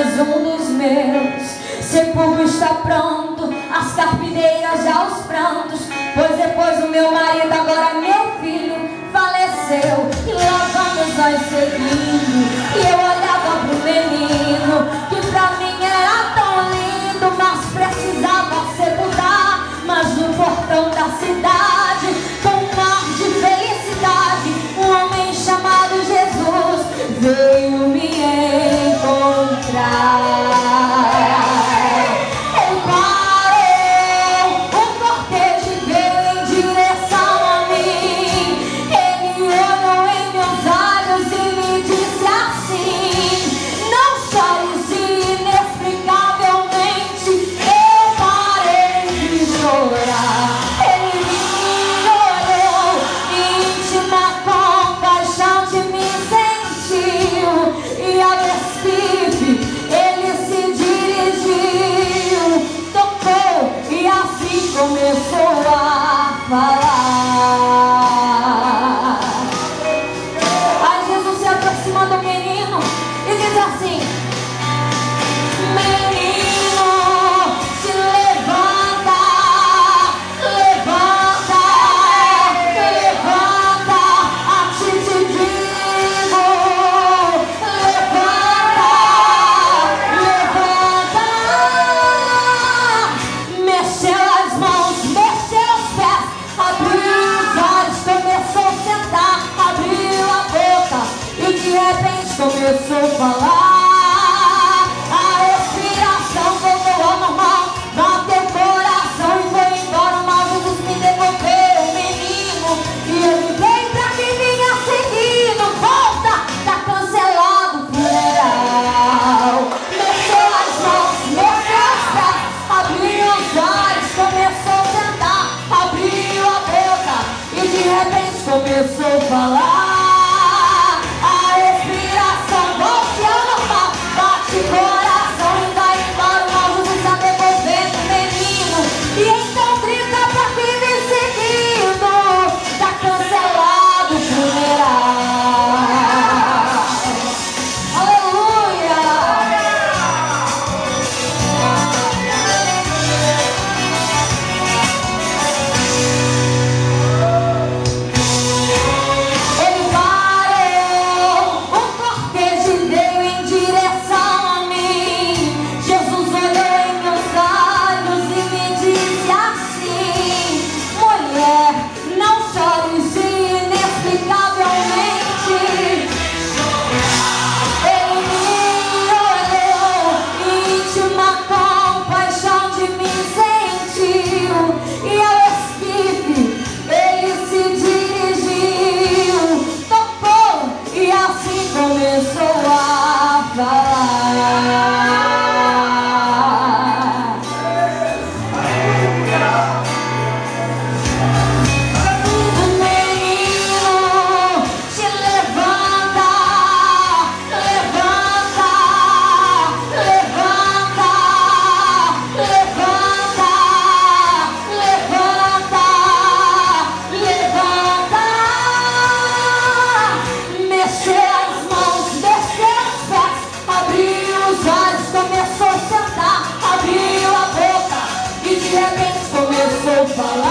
mais um dos meus. Sepulcro está pronto, as carpideiras já os prantos, pois depois o meu marido, agora meu filho, faleceu. E lá vamos nós seguindo, e eu olhava pro menino, que pra mim era tão lindo, mas precisava sepultar. Mas no portão da cidade, com um mar de felicidade, um homem chamado Jesus veio me encontrar. Começou a falar. Aí Jesus se aproxima do menino e diz assim: menino, se levanta, levanta, levanta, a ti te digo, levanta, levanta. Mexeu as mãos, mexeu os pés, abriu os olhos, começou a sentar, abriu a boca e de repente começou a falar. A respiração voltou ao normal, bateu o coração e foi embora. Mas Jesus me devolveu o menino e eu liguei pra quem vinha seguindo. Volta, tá cancelado o funeral. Mexeu as mãos, mexeu os pés, abriu os olhos, começou a sentar, abriu a boca e de repente começou a falar. A respiração volte ao normal, bate o coração e vai embora. Mas Jesus está devolvendo o menino e então grita pra quem vem seguindo: tá cancelado o funeral. Aleluia. Ele parou, um cortejo veio em direção a mim. Jesus olhou em meus olhos e me disse assim: mulher, não chores inexplicavelmente. Ele me olhou, íntima compaixão de mim sentiu, e ao esquife ele se dirigiu, tocou e assim começou a falar. Menino, te levanta, levanta, levanta, levanta, levanta, levanta. Mexeu as mãos, mexeu os pés, abriu os olhos, começou a sentar, abriu a boca e de repente começou a falar.